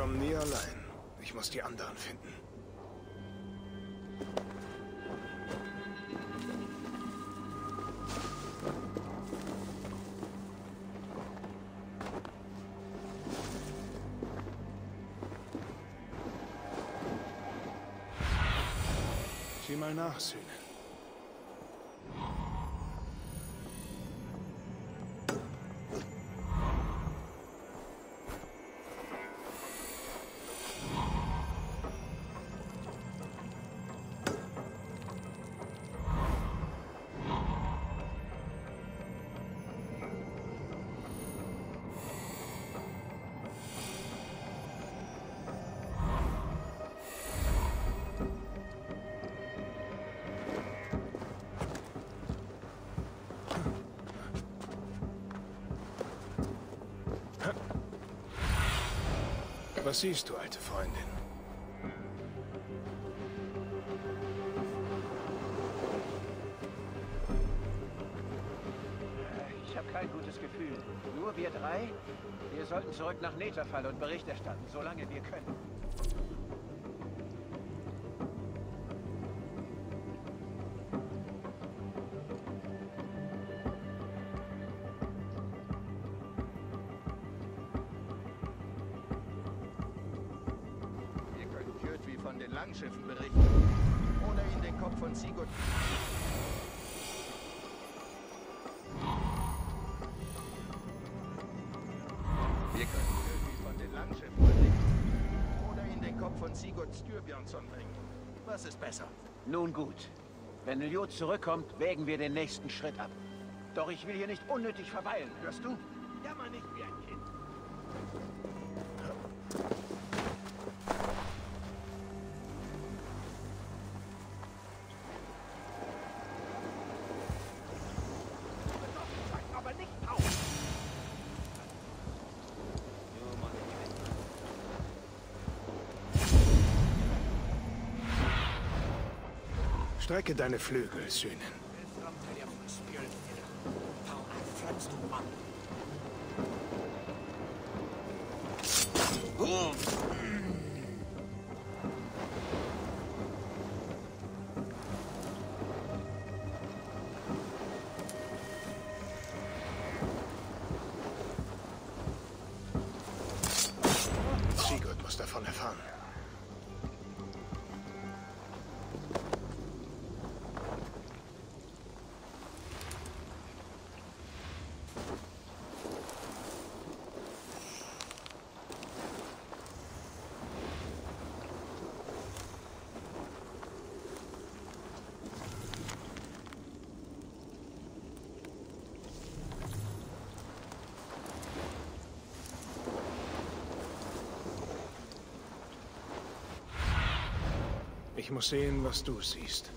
kommen nie allein. Ich muss die anderen finden. Sieh mal nach, Söhne. Was siehst du, alte Freundin? Ich habe kein gutes Gefühl. Nur wir drei? Wir sollten zurück nach Netherfall und Bericht erstatten, solange wir können. Von den Langschiffen berichten. Ohne ihn den Kopf von Sigurd. Wir können irgendwie von den Langschiffen berichten. Oder ihn den Kopf von Sigurd Styrbjörnsson bringen. Was ist besser? Nun gut. Wenn Ljot zurückkommt, wägen wir den nächsten Schritt ab. Doch ich will hier nicht unnötig verweilen, hörst du? Jammer nicht wie ein Kind. Strecke deine Flügel, Söhnen. Sigurd muss davon erfahren. Ich muss sehen, was du siehst.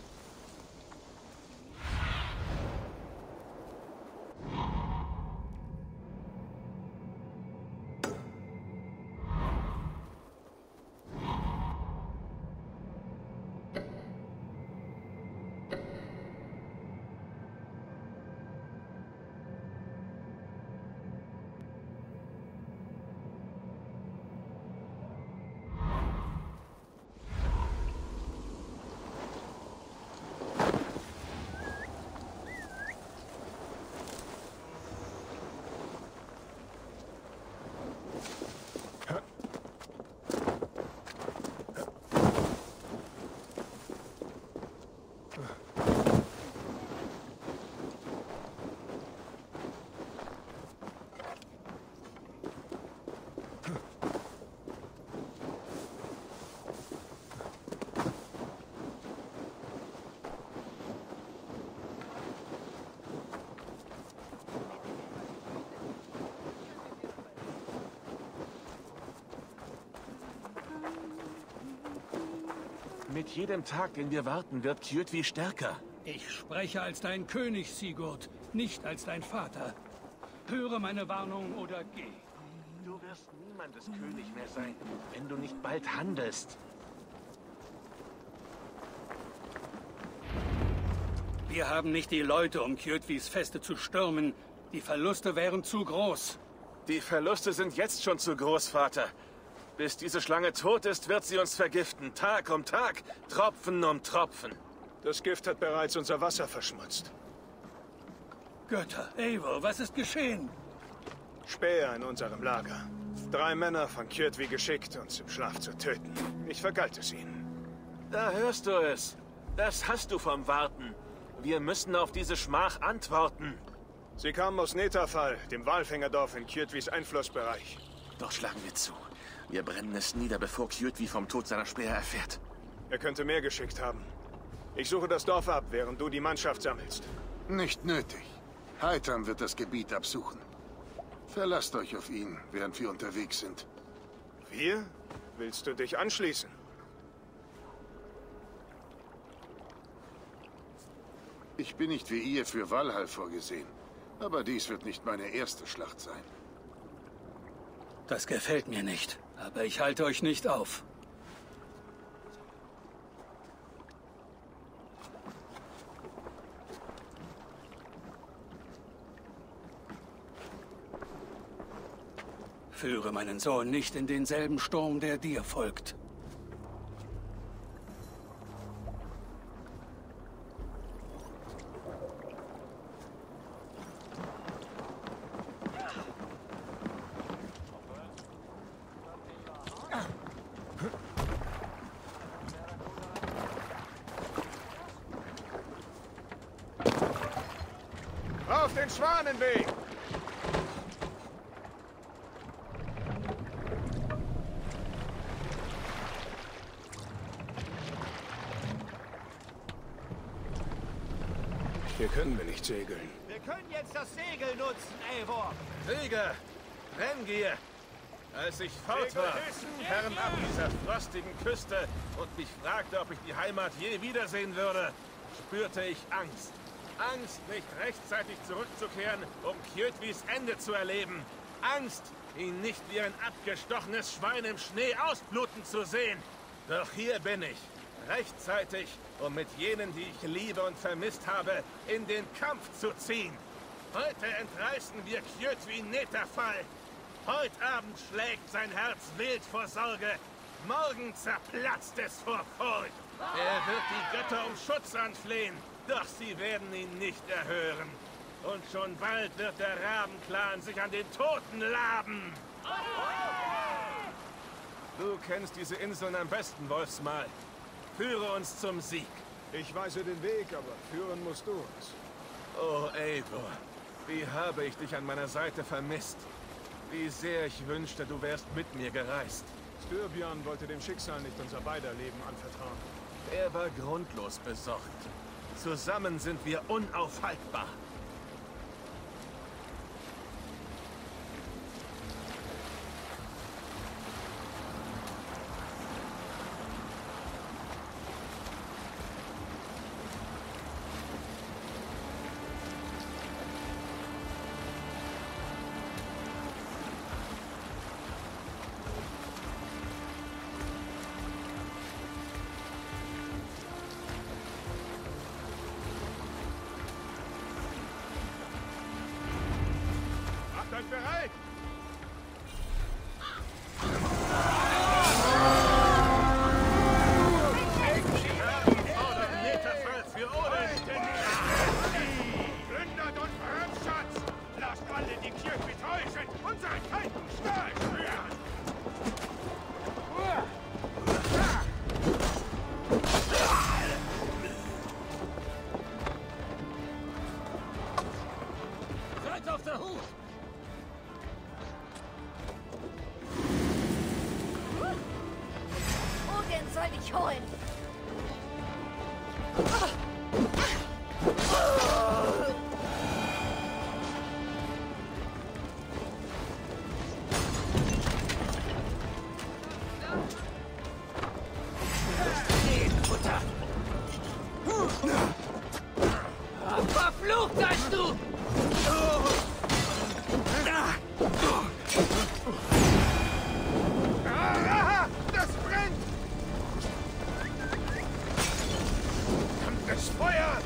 Mit jedem Tag, den wir warten, wird Kjotvi stärker. Ich spreche als dein König, Sigurd, nicht als dein Vater. Höre meine Warnung oder geh. Du wirst niemandes König mehr sein, wenn du nicht bald handelst. Wir haben nicht die Leute, um Kjotvis Feste zu stürmen. Die Verluste wären zu groß. Die Verluste sind jetzt schon zu groß, Vater. Bis diese Schlange tot ist, wird sie uns vergiften. Tag um Tag, Tropfen um Tropfen. Das Gift hat bereits unser Wasser verschmutzt. Götter, Eivor, was ist geschehen? Späher in unserem Lager. 3 Männer von Kjotvi geschickt, uns im Schlaf zu töten. Ich vergalt es ihnen. Da hörst du es. Das hast du vom Warten. Wir müssen auf diese Schmach antworten. Sie kamen aus Netafall, dem Walfängerdorf in Kjotvis Einflussbereich. Doch schlagen wir zu. Wir brennen es nieder, bevor Kjotvi vom Tod seiner Späher erfährt. Er könnte mehr geschickt haben. Ich suche das Dorf ab, während du die Mannschaft sammelst. Nicht nötig. Heitam wird das Gebiet absuchen. Verlasst euch auf ihn, während wir unterwegs sind. Wir? Willst du dich anschließen? Ich bin nicht wie ihr für Valhall vorgesehen. Aber dies wird nicht meine erste Schlacht sein. Das gefällt mir nicht, aber ich halte euch nicht auf. Führe meinen Sohn nicht in denselben Sturm, der dir folgt. Auf den Schwanenweg! Hier können wir nicht segeln. Wir können jetzt das Segel nutzen, Eivor. Krieger, Renngier. Als ich fort war, fernab dieser frostigen Küste und mich fragte, ob ich die Heimat je wiedersehen würde, spürte ich Angst. Angst, nicht rechtzeitig zurückzukehren, um Kjotvis Ende zu erleben. Angst, ihn nicht wie ein abgestochenes Schwein im Schnee ausbluten zu sehen. Doch hier bin ich, rechtzeitig, um mit jenen, die ich liebe und vermisst habe, in den Kampf zu ziehen. Heute entreißen wir Kjotvi Netafall. Heute Abend schlägt sein Herz wild vor Sorge. Morgen zerplatzt es vor Furcht. Er wird die Götter um Schutz anflehen, doch sie werden ihn nicht erhören. Und schon bald wird der Rabenclan sich an den Toten laben. Du kennst diese Inseln am besten, Wolfsmal. Führe uns zum Sieg. Ich weise den Weg, aber führen musst du uns. Oh, Eivor, wie habe ich dich an meiner Seite vermisst. Wie sehr ich wünschte, du wärst mit mir gereist. Styrbjörn wollte dem Schicksal nicht unser beider Leben anvertrauen. Er war grundlos besorgt. Zusammen sind wir unaufhaltbar. Seid bereit! Plündert und Brandschatz! Lasst alle, die Kjotvi treu sind, unseren kalten Stahl spüren! Seid auf der Hut! Odin soll dich holen. Verflucht seist du! Das brennt! Verdammtes Feuer!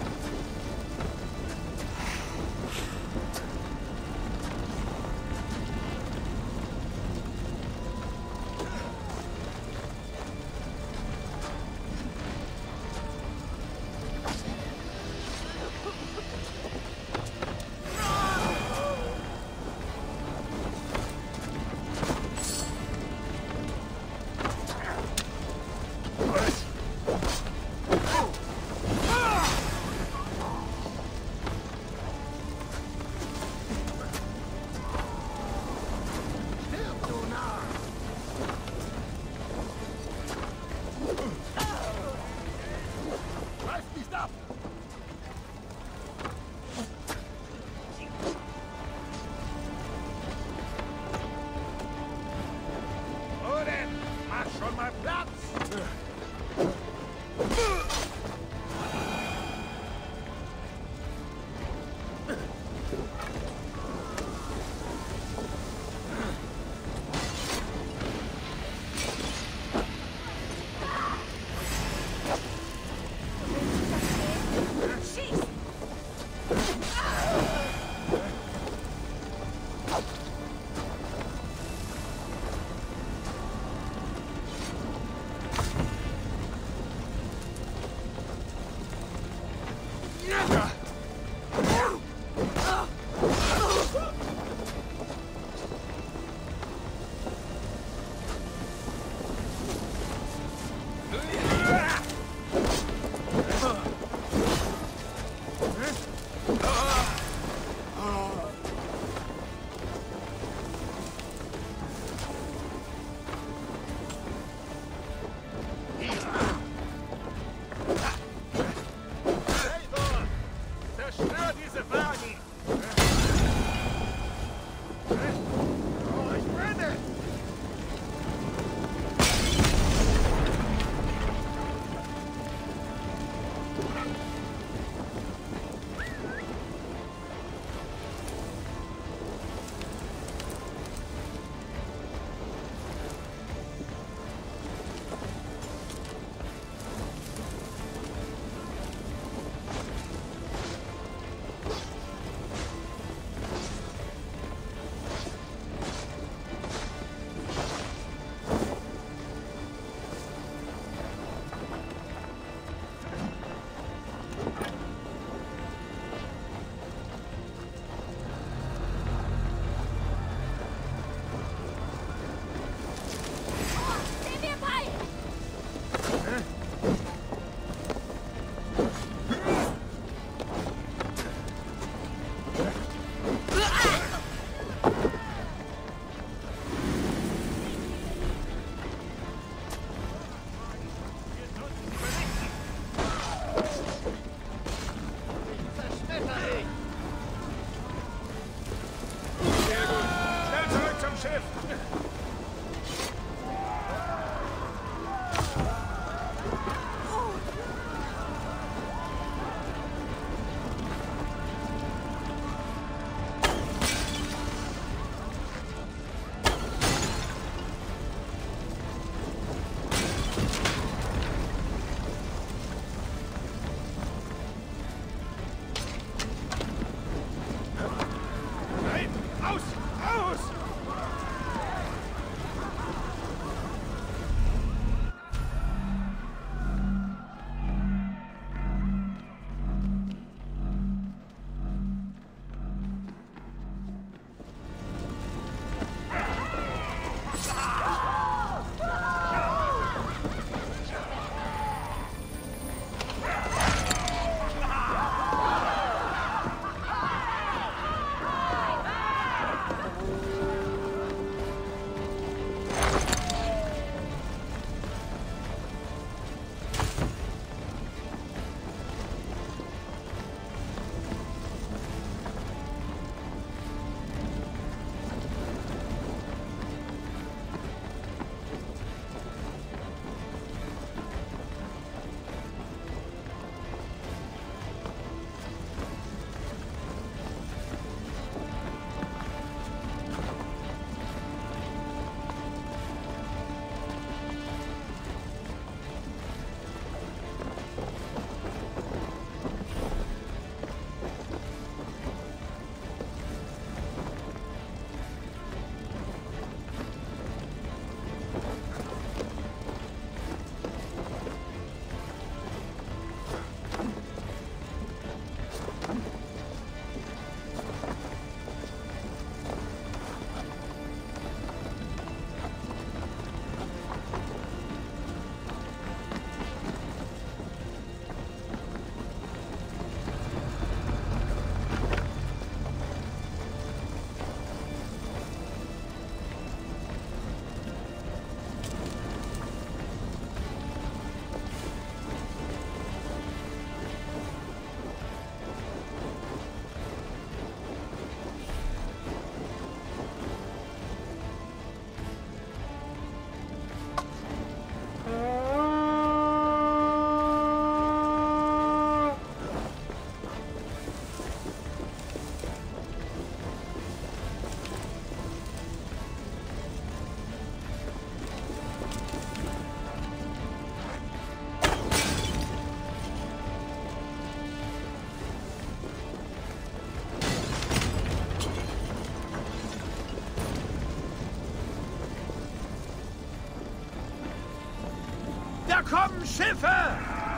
Schiffe!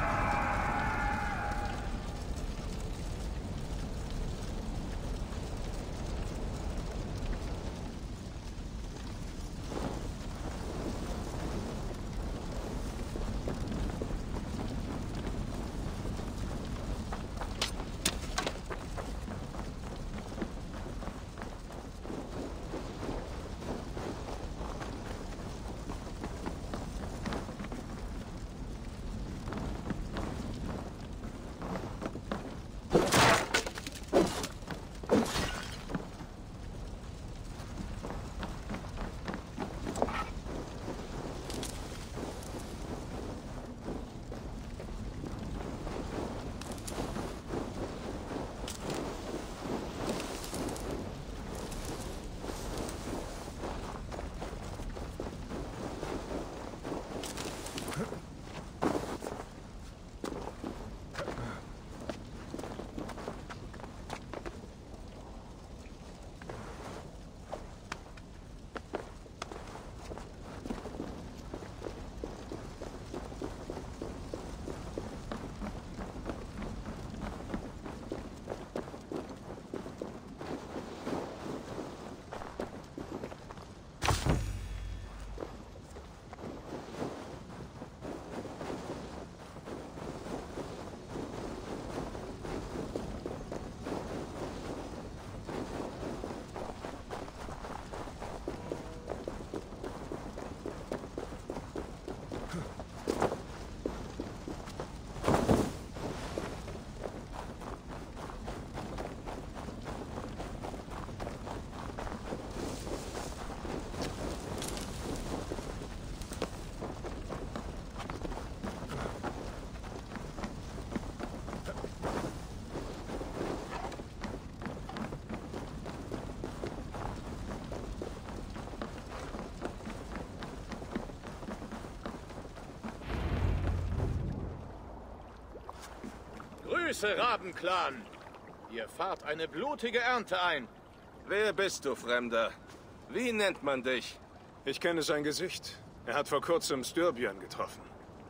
Grüße, Rabenclan! Ihr fahrt eine blutige Ernte ein. Wer bist du, Fremder? Wie nennt man dich? Ich kenne sein Gesicht. Er hat vor kurzem Styrbjörn getroffen.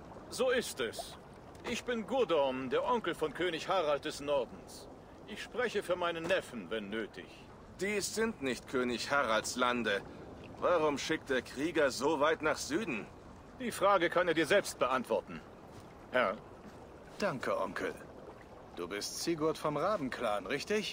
So ist es. Ich bin Gudorm, der Onkel von König Harald des Nordens. Ich spreche für meinen Neffen, wenn nötig. Dies sind nicht König Haralds Lande. Warum schickt der Krieger so weit nach Süden? Die Frage kann er dir selbst beantworten. Herr? Danke, Onkel. Du bist Sigurd vom Rabenclan, richtig?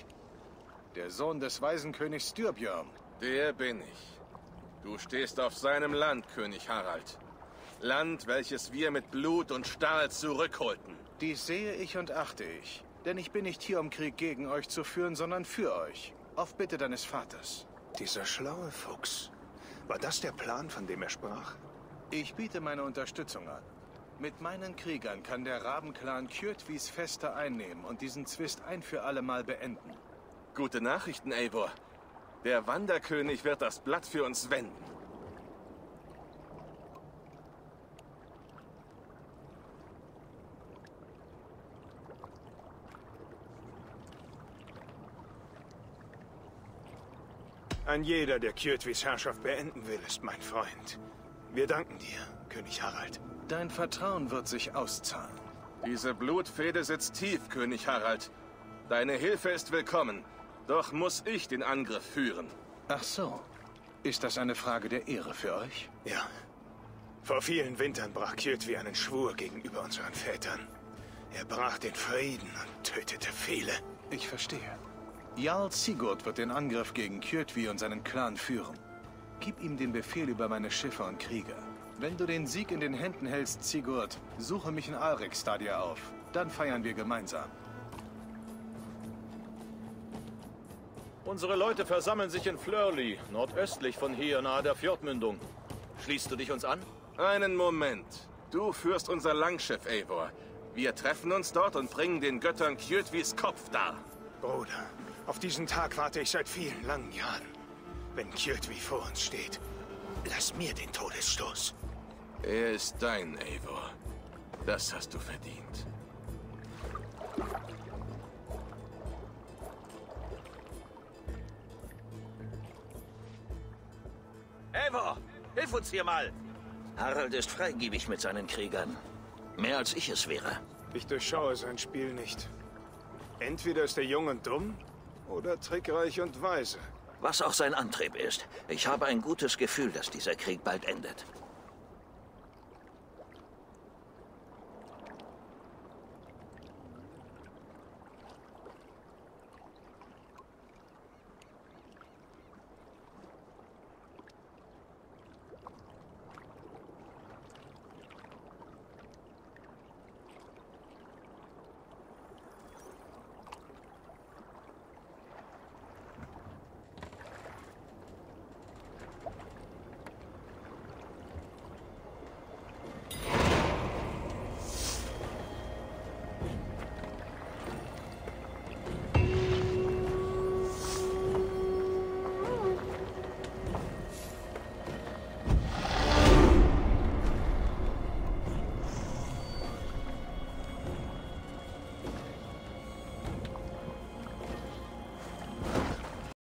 Der Sohn des Waisenkönigs Styrbjörn. Der bin ich. Du stehst auf seinem Land, König Harald. Land, welches wir mit Blut und Stahl zurückholten. Dies sehe ich und achte ich. Denn ich bin nicht hier, um Krieg gegen euch zu führen, sondern für euch. Auf Bitte deines Vaters. Dieser schlaue Fuchs. War das der Plan, von dem er sprach? Ich biete meine Unterstützung an. Mit meinen Kriegern kann der Rabenclan Kjøtvis Feste einnehmen und diesen Zwist ein für alle Mal beenden. Gute Nachrichten, Eivor. Der Wanderkönig wird das Blatt für uns wenden. Ein jeder, der Kjøtvis Herrschaft beenden will, ist mein Freund. Wir danken dir, König Harald. Dein Vertrauen wird sich auszahlen. Diese Blutfehde sitzt tief, König Harald. Deine Hilfe ist willkommen. Doch muss ich den Angriff führen. Ach so. Ist das eine Frage der Ehre für euch? Ja. Vor vielen Wintern brach Kjøtvi einen Schwur gegenüber unseren Vätern. Er brach den Frieden und tötete viele. Ich verstehe. Jarl Sigurd wird den Angriff gegen Kjøtvi und seinen Clan führen. Gib ihm den Befehl über meine Schiffe und Krieger. Wenn du den Sieg in den Händen hältst, Sigurd, suche mich in Alrekstadir auf. Dann feiern wir gemeinsam. Unsere Leute versammeln sich in Flörli, nordöstlich von hier, nahe der Fjordmündung. Schließt du dich uns an? Einen Moment. Du führst unser Langschiff, Eivor. Wir treffen uns dort und bringen den Göttern Kjøtvis Kopf dar. Bruder, auf diesen Tag warte ich seit vielen langen Jahren. Wenn Kjøtvi vor uns steht, lass mir den Todesstoß. Er ist dein, Eivor. Das hast du verdient. Eivor, hilf uns hier mal! Harald ist freigebig mit seinen Kriegern. Mehr als ich es wäre. Ich durchschaue sein Spiel nicht. Entweder ist er jung und dumm, oder trickreich und weise. Was auch sein Antrieb ist, ich habe ein gutes Gefühl, dass dieser Krieg bald endet.